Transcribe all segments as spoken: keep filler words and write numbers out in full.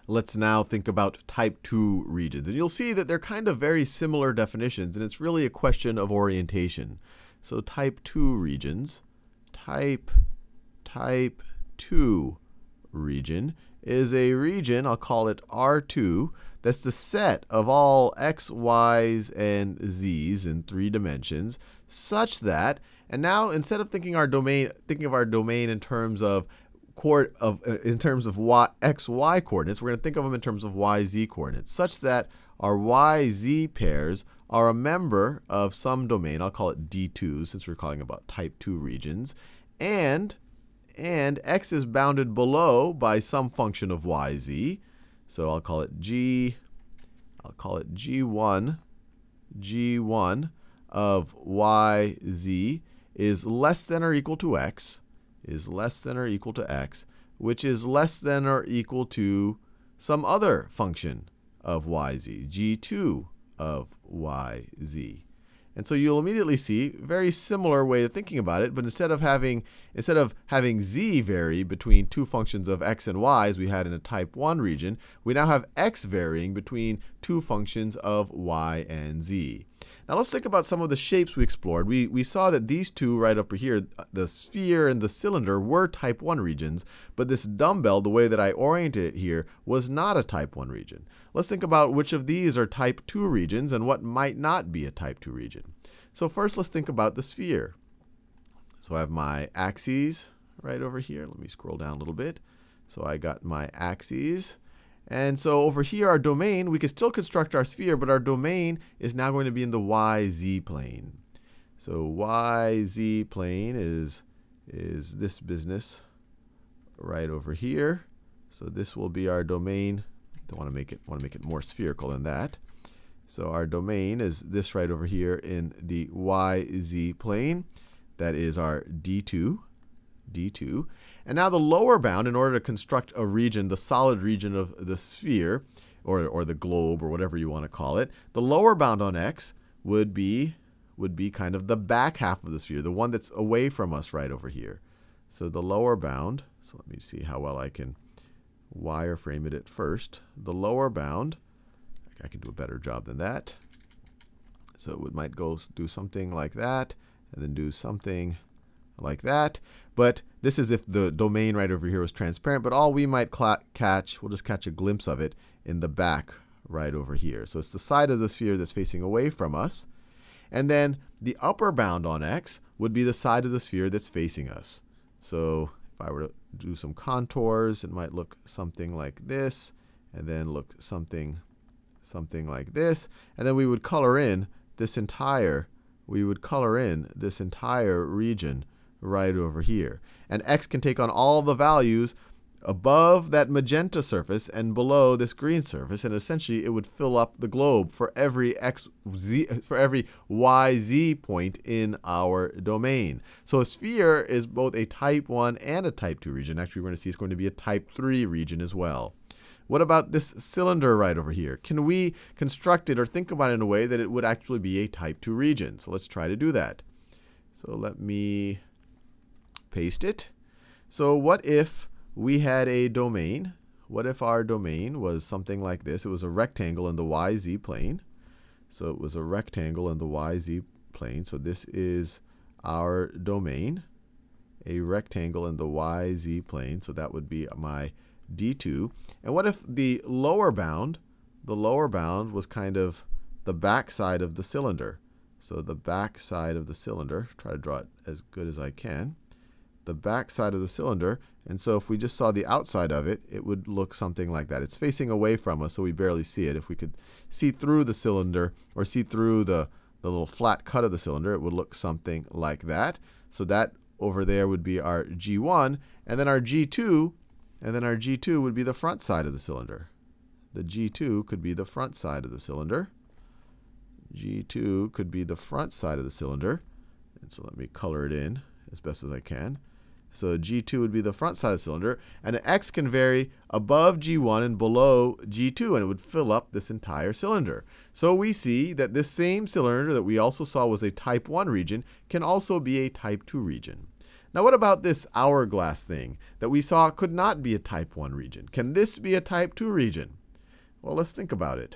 let's now think about type two regions. And you'll see that they're kind of very similar definitions, and it's really a question of orientation. So type two regions, type, type two region is a region, I'll call it R two, that's the set of all x, y's, and z's in three dimensions, such that, and now instead of thinking our domain, thinking of our domain in terms of of in terms of y, x, y coordinates, we're going to think of them in terms of y, z coordinates, such that our y, z pairs are a member of some domain. I'll call it D two since we're calling about type two regions, and and x is bounded below by some function of y, z. So I'll call it g, I'll call it g one, g one of y, z is less than or equal to x, is less than or equal to x, which is less than or equal to some other function of y, z, g two of y, z. And so you'll immediately see a very similar way of thinking about it, but instead of having instead of having z vary between two functions of x and y as we had in a type one region, we now have x varying between two functions of y and z. Now let's think about some of the shapes we explored. We, we saw that these two right up here, the sphere and the cylinder, were type one regions, but this dumbbell, the way that I oriented it here, was not a type one region. Let's think about which of these are type two regions and what might not be a type two region. So first, let's think about the sphere. So I have my axes right over here. Let me scroll down a little bit. So I got my axes. And so over here, our domain, we can still construct our sphere, but our domain is now going to be in the y z plane. So y z plane is, is this business right over here. So this will be our domain. I want to make it want to make it more spherical than that. So our domain is this right over here in the y z plane. That is our D two. D two. And now the lower bound, in order to construct a region, the solid region of the sphere, or, or the globe, or whatever you want to call it, the lower bound on x would be, would be kind of the back half of the sphere, the one that's away from us right over here. So the lower bound, so let me see how well I can wireframe it at first. The lower bound, I can do a better job than that. So it might go do something like that, and then do something like that. But this is if the domain right over here was transparent. But all we might catch, we'll just catch a glimpse of it in the back right over here. So it's the side of the sphere that's facing away from us. And then the upper bound on x would be the side of the sphere that's facing us. So if I were to do some contours, it might look something like this, and then look something, something like this. And then we would color in this entire, we would color in this entire region right over here. And x can take on all the values above that magenta surface and below this green surface, and essentially it would fill up the globe for every x, z, for every y, z point in our domain. So a sphere is both a type one and a type two region. Actually, we're going to see it's going to be a type three region as well. What about this cylinder right over here? Can we construct it or think about it in a way that it would actually be a type two region? So let's try to do that. So let me paste it. So what if we had a domain? What if our domain was something like this? It was a rectangle in the y z plane. So it was a rectangle in the y z plane. So this is our domain, a rectangle in the y z plane. So that would be my D two. And what if the lower bound, the lower bound was kind of the back side of the cylinder? So the back side of the cylinder, try to draw it as good as I can. The back side of the cylinder. And so if we just saw the outside of it, it would look something like that. It's facing away from us, so we barely see it. If we could see through the cylinder or see through the, the little flat cut of the cylinder, it would look something like that. So that over there would be our G one. And then our G two, and then our G two would be the front side of the cylinder. The G two could be the front side of the cylinder. G two could be the front side of the cylinder. And so let me color it in as best as I can. So G two would be the front side of the cylinder, and x can vary above G one and below G two, and it would fill up this entire cylinder. So we see that this same cylinder that we also saw was a type one region can also be a type two region. Now what about this hourglass thing that we saw could not be a type one region? Can this be a type two region? Well, let's think about it.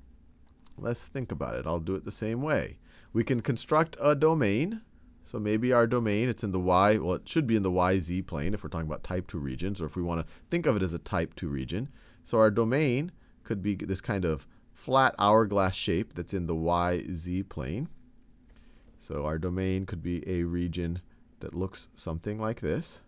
Let's think about it. I'll do it the same way. We can construct a domain. So maybe our domain, it's in the y, well, it should be in the Y Z plane if we're talking about type two regions, or if we want to think of it as a type two region. So our domain could be this kind of flat hourglass shape that's in the Y Z plane. So our domain could be a region that looks something like this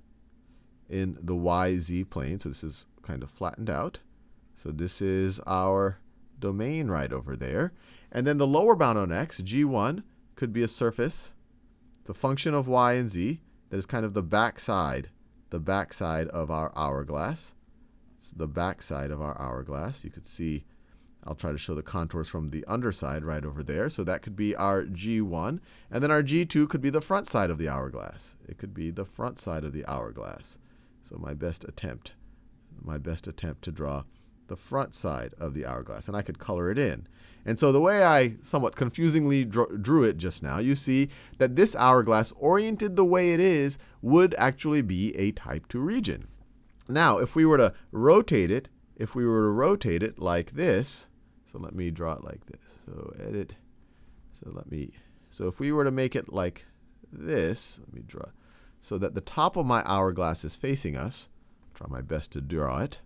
in the Y Z plane. So this is kind of flattened out. So this is our domain right over there. And then the lower bound on x, G one, could be a surface. It's a function of y and z that is kind of the back side, the back side of our hourglass. It's the back side of our hourglass. You could see, I'll try to show the contours from the underside right over there. So that could be our G one. And then our G two could be the front side of the hourglass. It could be the front side of the hourglass. So my best attempt, my best attempt to draw the front side of the hourglass. And I could color it in. And so the way I somewhat confusingly drew it just now, you see that this hourglass, oriented the way it is, would actually be a type two region. Now, if we were to rotate it, if we were to rotate it like this, so let me draw it like this. So edit. So let me, so if we were to make it like this, let me draw, so that the top of my hourglass is facing us, try my best to draw it.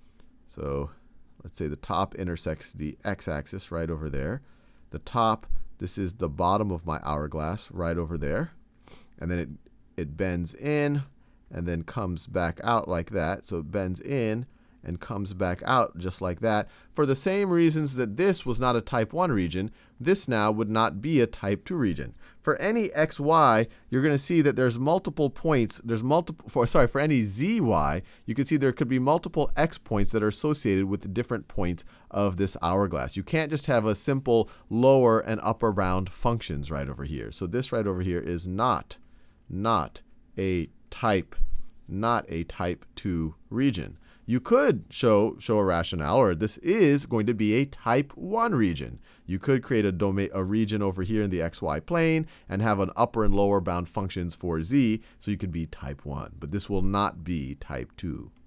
So let's say the top intersects the x-axis right over there. The top, this is the bottom of my hourglass right over there. And then it, it bends in and then comes back out like that. So it bends in and comes back out just like that. For the same reasons that this was not a type one region, this now would not be a type two region. For any xy, you're going to see that there's multiple points. There's multiple, for, sorry, for any zy, you can see there could be multiple x points that are associated with the different points of this hourglass. You can't just have a simple lower and upper bound functions right over here. So this right over here is not, not a type, not a type two region. You could show, show a rationale, or this is going to be a type one region. You could create a, domain, a region over here in the xy plane and have an upper and lower bound functions for z, so you could be type one. But this will not be type two.